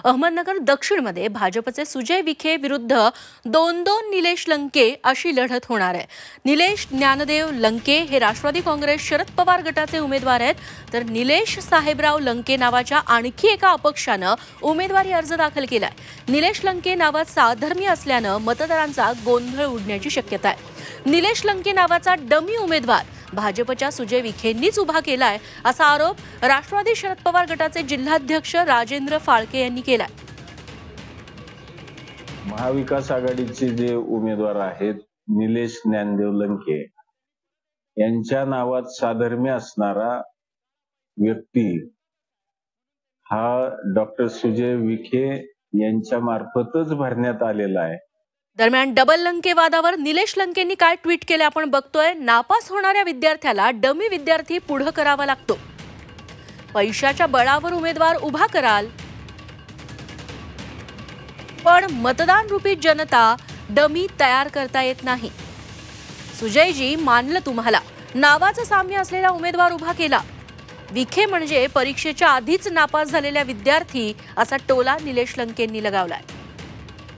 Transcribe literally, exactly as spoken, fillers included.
अहमदनगर दक्षिणमध्ये भाजपचे सुजय विखे विरुद्ध दोन दोन निलेश लंके अशी लढत होणार आहे। निलेश ज्ञानदेव लंके हे राष्ट्रवादी काँग्रेस शरद पवार गटाचे उमेदवार आहेत, तर निलेश साहेबराव लंके नावाच्या आणखी एका अपक्षानं उमेदवारी अर्ज दाखल केलाय। निलेश लंके नावात साधर्म्य असल्यानं मतदारांचा गोंधळ उडण्याची शक्यता आहे। निलेश लंके नावाचा डमी उमेदवार भाजपच्या सुजय विखेंनीच उभा केलाय असा आरोप राष्ट्रवादी शरद पवार गटाचे जिल्हाध्यक्ष राजेंद्र फाळके यांनी केलाय। महाविकास आघाडीचे जे उमेदवार आहेत निलेश ज्ञानदेव लंके यांच्या नावात साधर्म्य असणारा व्यक्ती हा डॉक्टर सुजय विखे यांच्या मार्फतच भरण्यात आलेला आहे। दरम्यान डबल लंके वादावर निलेश लंकेंनी काय ट्विट केले आपण बघतोय। नापास होणाऱ्या विद्यार्थ्याला डमी विद्यार्थी पुढे करावा लागतो। पैशाच्या बळावर उमेदवार उभा कराल, पण मतदान रूपी जनता डमी तयार करता येत नाही। सुजयजी मानलं तुम्हाला, नावाचं साम्य असलेला उमेदवार उभा केला। विखे म्हणजे परीक्षेच्या आधीच नापास झालेल्या विद्यार्थी असा टोला निलेश लंकेंनी लगावलाय।